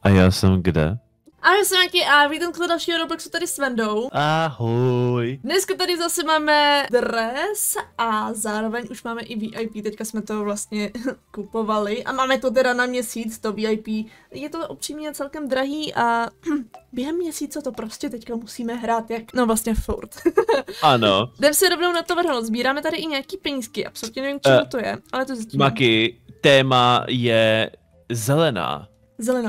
A já jsem kde? A já jsem Maki a vítám u dalšího Robloxu tady s Vendou. Ahoj. Dneska tady zase máme dres a zároveň už máme i VIP, teďka jsme to vlastně kupovali a máme to teda na měsíc, to VIP. Je to upřímně celkem drahý a během měsíce to prostě teďka musíme hrát jak, no vlastně furt. Ano. Jdem si rovnou na to vrhnout, sbíráme tady i nějaký penízky, absolutně nevím, čemu to je, ale to zjistíme. Maki, téma je zelená. Zelená.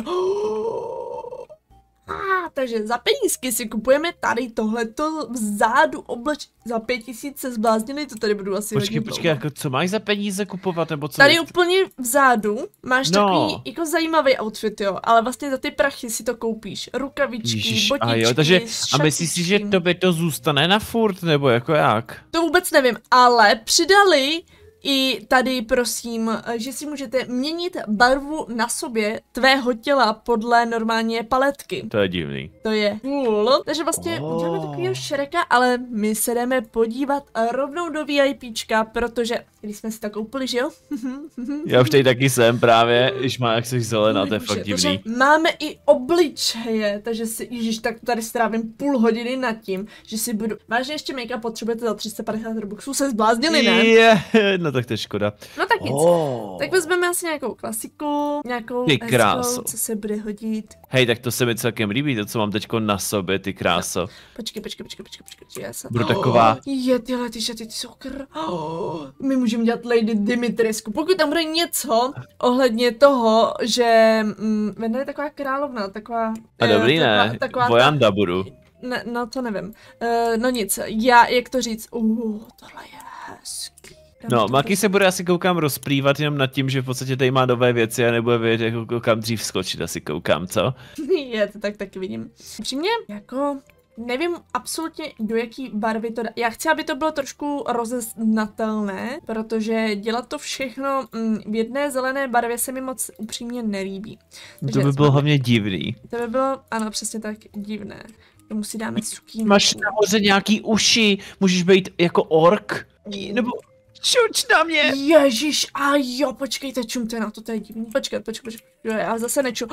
Takže za penízky si kupujeme tady tohleto vzadu obleč za 5000 se zbláznili, to tady budu asi Počkej, jako co máš za peníze kupovat, nebo co? Tady úplně vzadu máš takový jako zajímavý outfit, jo, ale vlastně za ty prachy si to koupíš, rukavičky, Ježiš, botičky, a jo, takže a myslíš si, že tobě to zůstane na furt, nebo jako jak? To vůbec nevím, ale přidali i tady prosím, že si můžete měnit barvu na sobě tvého těla podle normálně paletky. To je divný. To je cool. Takže vlastně uděláme takovýho Shreka, ale my se jdeme podívat rovnou do VIPčka, protože když jsme si tak koupili, že jo? Já už tady taky jsem právě, když má jak jsi zelená, to je fakt divný. Máme i obličeje, takže si, ježiš, tak tady strávím půl hodiny nad tím, že si budu, vážně ještě make-up potřebujete za 350 robuxů, se zbláznili, ne? No tak to je škoda. No tak nic. Tak vezmeme asi nějakou klasiku, nějakou hezkou, co se bude hodit. Hej, tak to se mi celkem líbí, to co mám teďko na sobě, ty kráso. No. Počkej, já se... Budu taková... Je, tyhle ty šaty, ty jsou my můžeme dělat Lady Dimitrescu, pokud tam bude něco ohledně toho, že Venda je taková královna, taková... A dobrý ne, Vojanda budu. Ne, no to nevím. No nic, já, jak to říct, tohle je hezký. No, Maki se bude asi koukám rozplývat jenom nad tím, že v podstatě tady má nové věci a nebude vědět, jako kam dřív skočit, asi koukám, co? Je, to tak taky vidím. Upřímně, jako... Nevím absolutně, do jaký barvy to dá. Já chci, aby to bylo trošku rozeznatelné, protože dělat to všechno v jedné zelené barvě se mi moc upřímně nelíbí. To by bylo hlavně divný. To by bylo, ano, přesně tak, divné. Tomu si dáme sukínku. Máš nahoře nějaký uši, můžeš být jako ork, nebo čuč na mě. Ježíš, a jo, počkejte, čumte na to, to je divný. Počkej, já zase neču.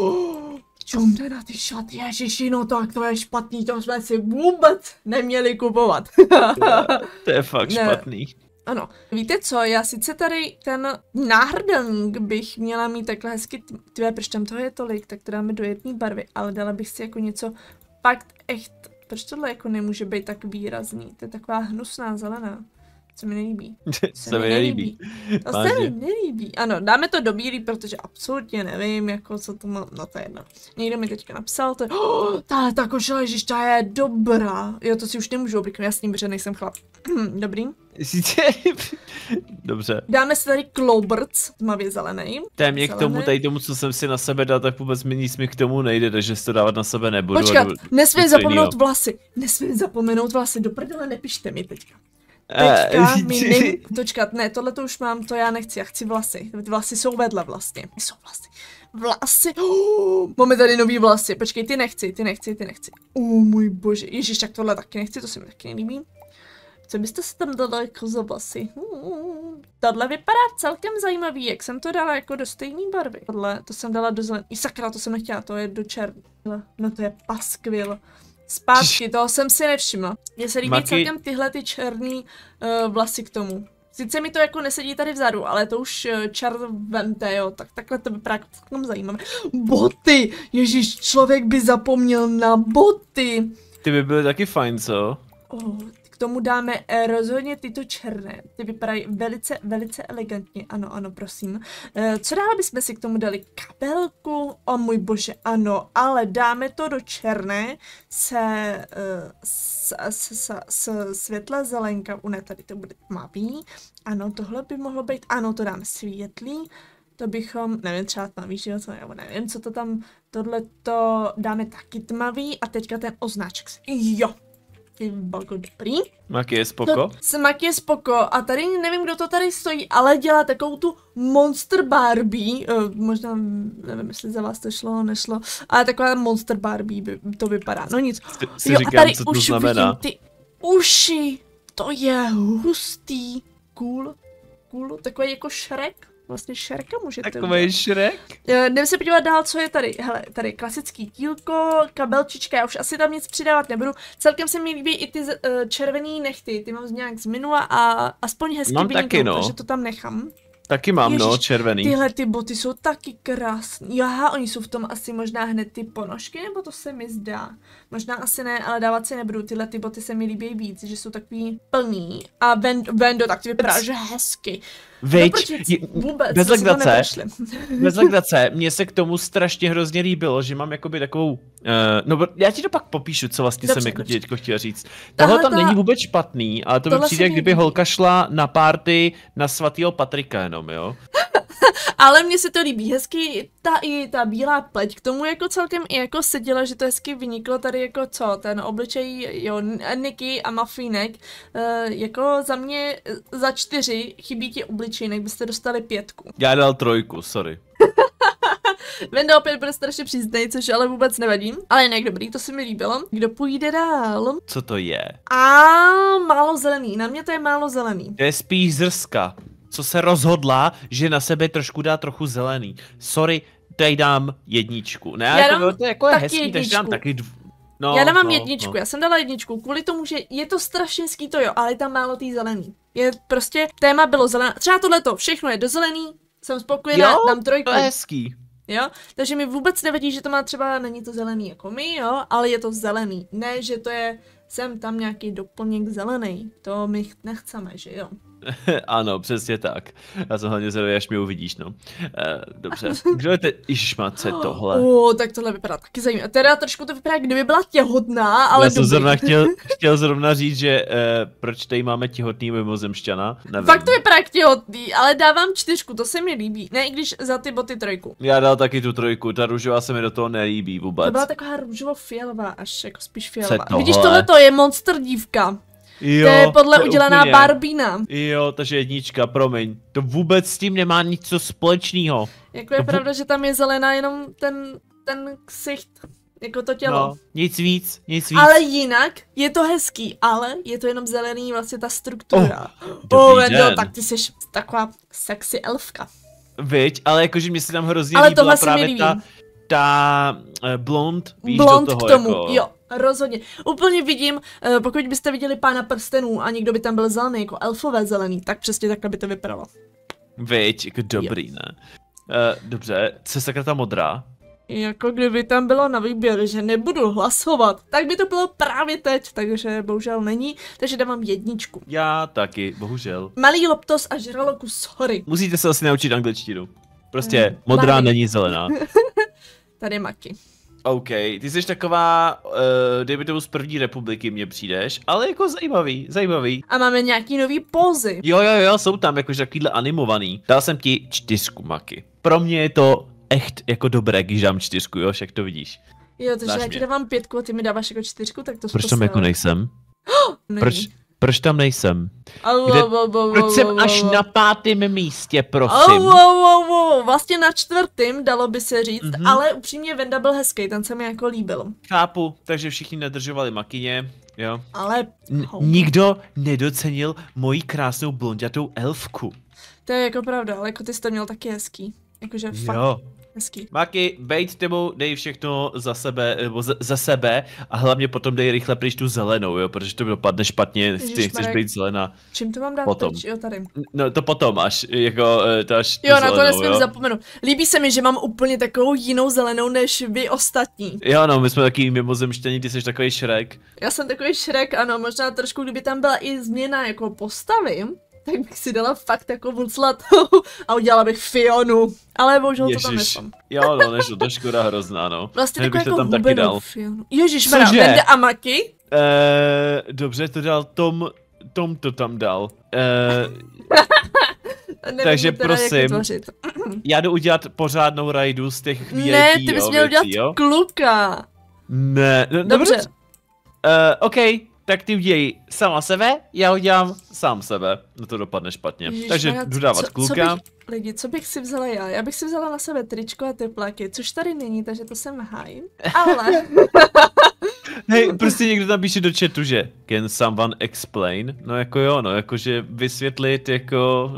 Čumte na ty šaty, ježiši, no tak to je špatný, to jsme si vůbec neměli kupovat. To je fakt špatný. Ano, víte co, já sice tady ten náhrdelník bych měla mít takhle hezky, proč tam toho je tolik, tak to dáme do jedné barvy, ale dala bych si jako něco fakt echt, proč tohle jako nemůže být tak výrazný, to je taková hnusná zelená. Se mi nelíbí. Se mi nelíbí. To se mi nelíbí. Ano, dáme to do bílý, protože absolutně nevím, jako co to má, no to je jedno. Někdo mi teďka napsal, to je, tahle ta košile, ježiš, ta je dobrá. Jo, to si už nemůžu obliknout, jasný, protože nejsem chlap. Dobrý. Dobře. Dáme si tady Cloberts, tmavě zelený. Témě k tomu, tady tomu, co jsem si na sebe dal, tak vůbec mi nic mi k tomu nejde, takže si to dávat na sebe nebudu. Počkat, nesmím zapomenout vlasy. Nesmím zapomenout vlasy, do prdele nepište mi teďka. Teďka mi Počkat, ne, tohle to už mám, to já nechci, já chci vlasy. Vlasy jsou vedle vlastně. Jsou vlasy. Máme tady nový vlasy. Počkej, ty nechci. Můj bože, ježiš, tak tohle taky nechci, to se mi taky nelíbí. Co byste se tam dala jako za vlasy? Tohle vypadá celkem zajímavý, jak jsem to dala jako do stejné barvy. Tohle, to jsem dala do zelené. I sakra, to jsem nechtěla, to je do černé. No to je paskvil. Zpátky, toho jsem si nevšimla. Mně se líbí celkem tyhle ty černý vlasy k tomu. Sice mi to jako nesedí tady vzadu, ale to už čar vemte, jo, tak takhle to vypadá celkem zajímavé. Boty! Ježíš, člověk by zapomněl na boty! Ty by byly taky fajn, co? K tomu dáme rozhodně tyto černé. Ty vypadají velice elegantně. Ano, prosím. Co dále bychom si k tomu dali? Kabelku? O můj bože, ano, ale dáme to do černé se světle zelenka. Ne, tady to bude tmavý. Ano, tohle by mohlo být. Ano, to dáme světlý. To bychom, nevím, třeba tmavý, že jo, nebo nevím, co to tam, tohle to dáme taky tmavý a teďka ten označek. Jo. Balko dobrý. Maki je spoko. Maki je spoko a tady nevím, kdo to tady stojí, ale dělá takovou tu Monster Barbie, možná nevím, jestli za vás to šlo, nešlo, ale taková Monster Barbie by to vypadá, no nic. Si říkám, a tady co to znamená. Vidím ty uši, to je hustý, cool, takový jako Shrek. vlastně Šreka můžete Takovej Šrek? Jdeme se podívat dál, co je tady. Hele, tady klasický tílko, kabelčička, já už asi tam nic přidávat nebudu. Celkem se mi líbí i ty červený nechty, ty mám nějak z minula a aspoň hezky vyniknou, takže to tam nechám. Taky mám, Ježiš, no, červený. Tyhle ty boty jsou taky krásný. Aha, oni jsou v tom asi možná hned ty ponožky, nebo to se mi zdá. Možná asi ne, ale dávat si nebudu. Tyhle ty boty se mi líbí víc, že jsou takový plný. A Vendo, tak ty vypadá, že hezky. Veď, vůbec, bez legrace, mně se k tomu strašně hrozně líbilo, že mám jakoby takovou, no já ti to pak popíšu, co vlastně jsem jako teďko chtěl říct. Tohle tam není vůbec špatný, ale to mi přijde, kdyby holka šla na party na svatýho Patrika jenom, jo? Ale mně se to líbí, hezky ta bílá pleť k tomu jako celkem i jako seděla, že to hezky vyniklo tady jako co, ten obličej, jo, Niky a Mafínek, jako za mě za 4 chybí ti obličejnek, byste dostali 5. Já dal 3, sorry. Venda opět bude strašně přísnej, což ale vůbec nevadí. Ale jinak dobrý, to se mi líbilo. Kdo půjde dál? Co to je? Málo zelený, na mě to je málo zelený. To je spíš zrska, co se rozhodla, že na sebe trošku dá trochu zelený. Sorry, tady dám 1. Ne, já jako, to je jako hezký, 1. takže dám taky No, já dávám 1, já jsem dala 1, kvůli tomu, že je to strašně hezký to jo, ale je tam málo tý zelený. Je prostě, téma bylo zelené, třeba tohleto, všechno je do zelený, jsem spokojená, dám 3. To je hezký. Jo, takže mi vůbec nevadí, že to má třeba, není to zelený jako my, jo, ale je to zelený. Ne, že to je sem tam nějaký doplněk zelený, to my nechceme, že jo. Ano, přesně tak. Já jsem hlavně zvědavý, až mě uvidíš, no. Dobře, kdo je teď? Ježišmatce, tohle. Tak tohle vypadá taky zajímavé. Teda trošku to vypadá, kdyby byla těhotná, ale já jsem zrovna chtěl zrovna říct, že proč tady máme těhotný mimozemšťana. Nevím. Fakt to vypadá jak těhotný, ale dávám 4, to se mi líbí. Ne, i když za ty boty 3. Já dal taky tu 3, ta růžová se mi do toho nelíbí vůbec. To byla taková růžovo-fialová, až jako spíš fialová. Vidíš, tohleto je monster dívka. Jo, to je podle udělaná úplně Barbína. Jo, takže 1, promiň. To vůbec s tím nemá nic společného. Jako je pravda, že tam je zelená jenom ten ksicht, jako to tělo. No, nic víc. Ale jinak je to hezký, ale je to jenom zelený vlastně ta struktura. Den. Tak ty jsi taková sexy elfka. Viď, ale jakože mě se tam hrozně líbila právě ta blond, víš, blond do toho k tomu, jako... jo. Rozhodně. Úplně vidím, pokud byste viděli Pána prstenů a někdo by tam byl zelený, jako elfové zelený, tak přesně takhle by to vypadalo. Viď, jako dobrý, jo. Ne? Dobře, co sakra ta modrá? Jako kdyby tam bylo na výběr, že nebudu hlasovat, tak by to bylo právě teď, takže bohužel není, takže dávám 1. Já taky, bohužel. Malý loptos a žralokus, sorry. Musíte se asi naučit angličtinu. Prostě modrá není zelená. Tady Maki. OK, ty jsi taková, dejme tomu z první republiky mně přijdeš, ale jako zajímavý. A máme nějaký nový pózy. Jo, jsou tam jakože takovýhle animovaný. Dal jsem ti 4, Maki. Pro mě je to echt jako dobré, když dám 4, jo, však to vidíš. Jo, takže já ti dávám 5 a ty mi dáváš jako 4, tak to proč tam jako nejsem? Proč tam nejsem? Proč jsem až na 5. místě, prosím? Vlastně na 4. dalo by se říct, ale upřímně Venda byl hezký, ten se mi jako líbil. Chápu, takže všichni nedržovali makyně, jo. Ale... Nikdo nedocenil moji krásnou blonďatou elfku. To je jako pravda, ale jako ty jsi to měl taky hezký. Jakože fakt. Hezký. Maki, bejt tebou, dej všechno za sebe, nebo za sebe a hlavně potom dej rychle pryč tu zelenou, jo, protože to dopadne špatně, ty chceš být zelená. Čím to mám dát potom. pryč? Jo, tady. No to potom, až jako, to až jo, na to nesmím zapomenout. Líbí se mi, že mám úplně takovou jinou zelenou než vy ostatní. Jo, no, my jsme taky mimozemštění, ty jsi takový Šrek. Já jsem takový Šrek, ano, možná trošku, kdyby tam byla i změna jako postavy, tak bych si dala fakt takovou zlatou a udělala bych Fionu. Ale bohužel to tam nešlo. Jo, no, nešlo, to škoda hrozná, no. Vlastně takovou jako tam taky dal. Fionu. Ježišmarja, Venda a Maki? Dobře, to dal Tom to tam dal. Nevím, takže prosím, já jdu udělat pořádnou rajdu z těch VIP, ne, ty bys měl udělat kluka. Ne, no, dobře. OK. Tak ty udělej sama sebe, já udělám sám sebe. No to dopadne špatně. Ježiš, takže jdu dávat kluka. Co bych si vzala já? Já bych si vzala na sebe tričko a tepláky, což tady není, takže to jsem hájím. Ale... Hej, prostě někdo tam píše do chatu, že can someone explain? No jako jo, no jakože vysvětlit jako, no...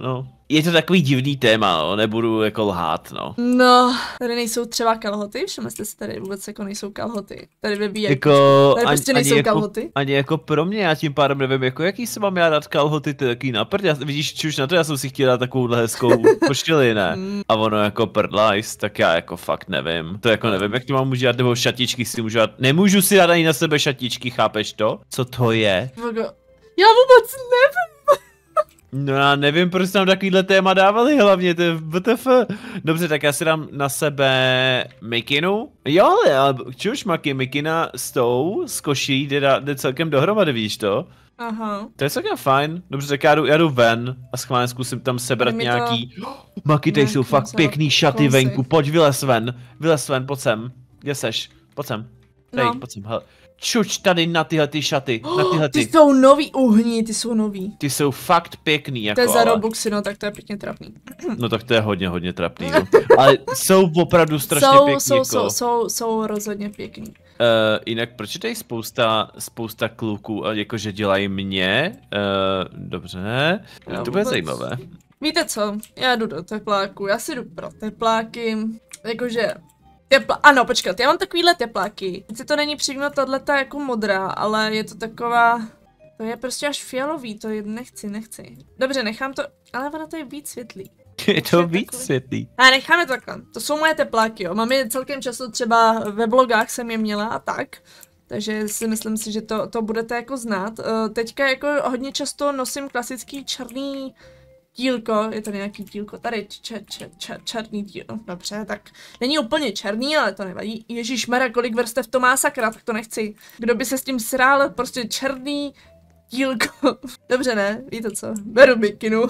je to takový divný téma, no, nebudu jako lhát, no. No, tady nejsou třeba kalhoty, všimli jste si tady vůbec jako nejsou kalhoty. Tady vybíjí, jako, tady prostě nejsou jako, kalhoty. Ani jako pro mě, já tím pádem nevím, jako jaký se mám já dát kalhoty, ty takový na prd, vidíš, čuž na to, já jsem si chtěl dát takovouhle hezkou košili, ne? A ono jako prdlajs, tak já jako fakt nevím. To jako nevím, jak to mám můžu dát, nebo šatičky si můžu dát, nemůžu si dát ani na sebe šatičky, chápeš to? Co to je? Já vůbec nevím. No já nevím, proč tam takovýhle téma dávali, hlavně to je WTF. Dobře, tak já si dám na sebe mikinu. Jo, ale čuž mikina s koší jde celkem dohromady, víš to? Aha. To je celkem fajn. Dobře, tak já jdu ven a schválně zkusím tam sebrat nějaký... Maky, tady jsou fakt pěkný šaty venku, pojď vylez ven, pojď sem. Kde seš? Pojď sem. Tady, pojď sem, hele. Čuč tady na tyhle ty šaty, na tyhle ty. Ty jsou nový uhní, ty jsou nový. Ty jsou fakt pěkný, jako. To je za Robuxy, no tak to je pěkně trapný. No tak to je hodně trapný, no. Ale jsou opravdu strašně pěkný, jako. Jsou rozhodně pěkný. Jinak proč je tady spousta kluků, jakože dělají mě? Dobře, to bude zajímavé. Víte co, já jdu do tepláku, já si jdu pro tepláky, jakože... Ano, počkat, já mám takovýhle tepláky. Sice to není přímo tato jako modrá, ale je to taková... To je prostě až fialový, to je nechci. Dobře, nechám to, ale ono to je víc světlý. Je to víc světlý. A necháme to takhle, to jsou moje tepláky, jo. Mám je celkem často třeba ve blogách jsem je měla a tak. Takže si myslím si, že to budete jako znát. Teďka jako hodně často nosím klasický černý dílko, je to nějaký dílko, tady černý díl, no, dobře, tak není úplně černý, ale to nevadí. Ježišmarja, kolik vrstev to má, sakra, tak to nechci. Kdo by se s tím srál, prostě černý dílko. Dobře, ne, víte co, beru mikinu.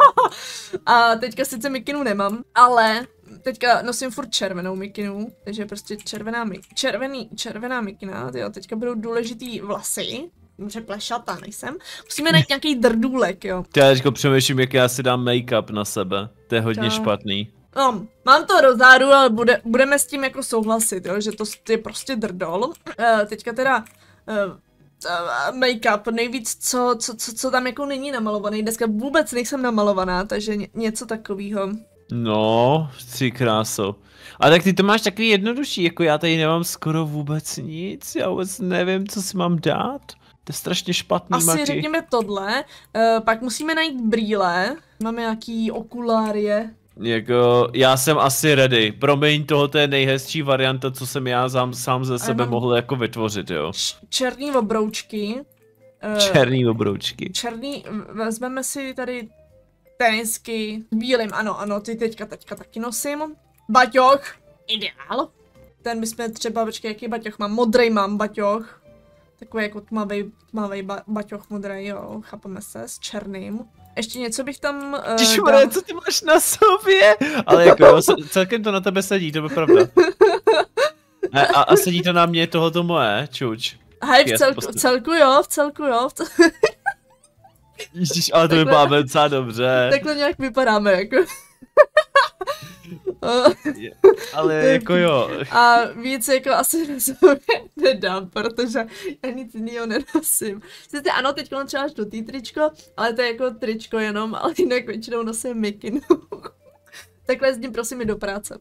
A teďka sice mikinu nemám, ale teďka nosím furt červenou mikinu, takže prostě červená mikina, jo, teďka budou důležitý vlasy. Dobře, plešatá nejsem. Musíme najít nějaký drdůlek, jo. Já teďko přemýšlím, jak já si dám make-up na sebe. To je hodně špatný. No, mám to rozáru, ale budeme s tím jako souhlasit, jo, že to je prostě drdol. Teďka teda make-up, nejvíc co tam jako není namalovaný. Dneska vůbec nejsem namalovaná, takže něco takového. No, ty kráso. A tak ty to máš takový jednodušší, jako já tady nemám skoro vůbec nic, já vůbec nevím, co si mám dát. To je strašně špatný, asi Maki. Řekněme tohle, pak musíme najít brýle, máme nějaký okulárie. Jako, já jsem asi ready, promiň, tohle je nejhezčí varianta, co jsem já sám ze sebe mohl jako vytvořit, jo. Černý obroučky. Černý obroučky. Vezmeme si tady tenisky, bílým, ano, ty teďka taky nosím. Baťoch, ideál. Ten bychom třeba, počkej, jaký baťoch mám, modrý mám baťoch. Takový jako tmavý baťoch modrý, jo, chápeme se, s černým. Ještě něco bych tam... Tyšmore, co ty máš na sobě? Ale jako, jo, celkem to na tebe sedí, to je pravda. A sedí to na mě tohoto moje, čuč. Hej, v celku jo. Ježiš, ale to vypadá docela dobře. Takhle nějak vypadáme, jako. Ale jako jo. A víc jako asi na sobě nedám, protože já nic jiného nenosím. Sice ano, teď třeba do tý tričko, ale to je jako tričko jenom, ale jinak většinou nosím mikinu. Takhle s ním prosím i do práce.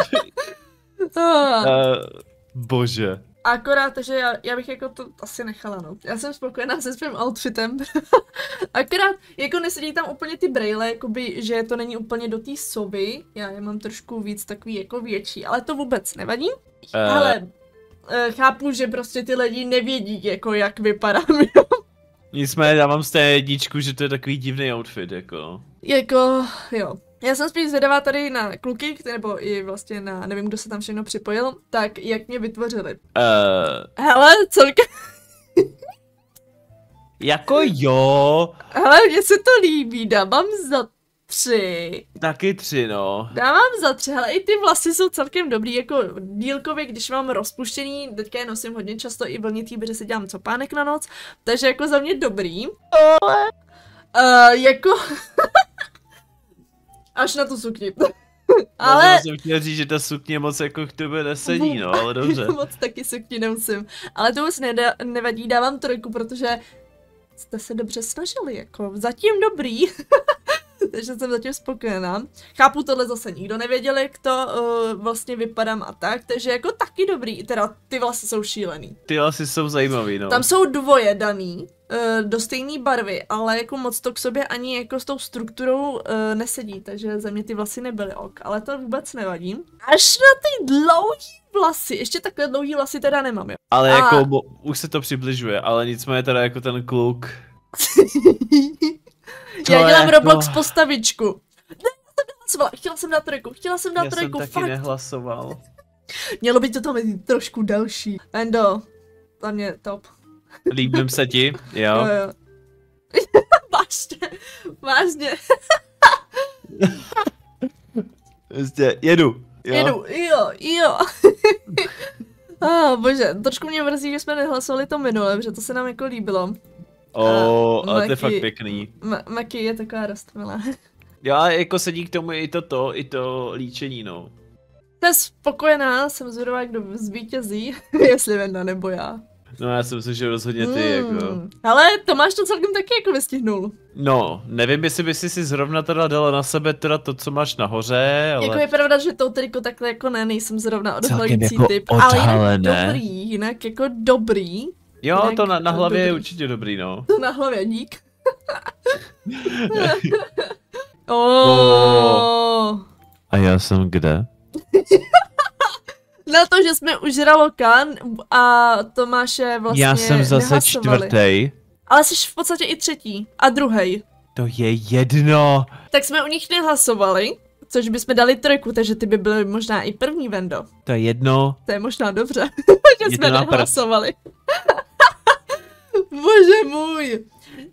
Bože. Akorát, že já bych jako to asi nechala, no. Já jsem spokojená se svým outfitem. Akorát, jako nesedí tam úplně ty brejle, jakoby, že to není úplně do té sovy. Já je mám trošku víc takový jako větší, ale to vůbec nevadí. Ale chápu, že prostě ty lidi nevědí, jako jak vypadám, jo. Nicméně dávám z té jedničku, že to je takový divný outfit, jako. Jako, jo. Já jsem spíš zvědavá tady na kluky, nebo i vlastně na, nevím, kdo se tam všechno připojil, tak jak mě vytvořili. Hele, celkem... Jako jo. Hele, mně se to líbí, dávám za 3. Taky 3, no. Dávám za 3, hele, i ty vlasy jsou celkem dobrý, jako dílkově, když mám rozpuštěný, teďka je nosím hodně často i vlnitý, protože si dělám copánek na noc, takže jako za mě dobrý. Jako... Až na tu sukni. Ale... Já jsem chtěl říct, že ta sukně moc jako k tebe nesedí, no, ale dobře. Moc taky sukni nemusím. Ale to už nevadí, dávám 3, protože jste se dobře snažili, jako zatím dobrý. Takže jsem zatím spokojená. Chápu, tohle zase nikdo nevěděl, jak to vlastně vypadám a tak, takže jako taky dobrý, teda ty vlasy jsou šílený. Ty vlasy jsou zajímavý, no. Tam jsou dvoje daný, do stejné barvy, ale jako moc to k sobě ani jako s tou strukturou nesedí, takže za mě ty vlasy nebyly ok, ale to vůbec nevadí. Až na ty dlouhý vlasy, ještě takhle dlouhý vlasy teda nemám, jo. Ale jako, už se to přibližuje, ale nicméně teda jako ten kluk. Já dělám Roblox postavičku. Ne, chtěla jsem dát trojku, Já jsem taky nehlasoval. Mělo by to tam být trošku delší. Endo, za mě top. Líbím se ti, jo. Jo. Vážně. Prostě, jedu. Jo. Bože, trošku mě mrzí, že jsme nehlasovali to minule, protože to se nám jako líbilo. Ale to je fakt pěkný. Maki je taková rostomilá. Já jako sedí k tomu i to líčení, no. Jsem spokojená, jsem zvědavá, kdo zvítězí, jestli Venda nebo já. No já si myslím, že rozhodně ty, jako. Ale Tomáš to celkem taky jako vystihnul. No, nevím, jestli by si zrovna teda dala na sebe teda to, co máš nahoře, ale... Jako je pravda, že to triko takhle jako nejsem zrovna odhalující jako typ, ale jinak jako dobrý. Jo, jinak to na hlavě dobrý. Je určitě dobrý, no. To na hlavě, dík. A já jsem kde? Na to, že jsme už Ralokan a Tomáše vlastně já jsem zase čtvrtý. Ale jsi v podstatě i třetí a druhý. To je jedno. Tak jsme u nich nehlasovali, což bychom dali trojku, takže ty by byly možná i první, Vendo. To je jedno. To je možná dobře, že jsme nehlasovali. Bože můj.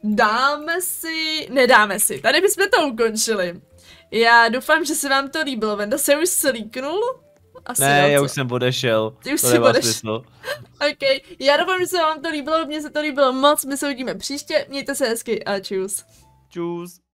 Nedáme si, tady bychom to ukončili. Já doufám, že se vám to líbilo, Venda se už slíknul? Asi ne, já už jsem odešel. Ty už jsi odešel. Ok, já doufám, že se vám to líbilo, mně se to líbilo moc, my se uvidíme příště, mějte se hezky a čus. Čus.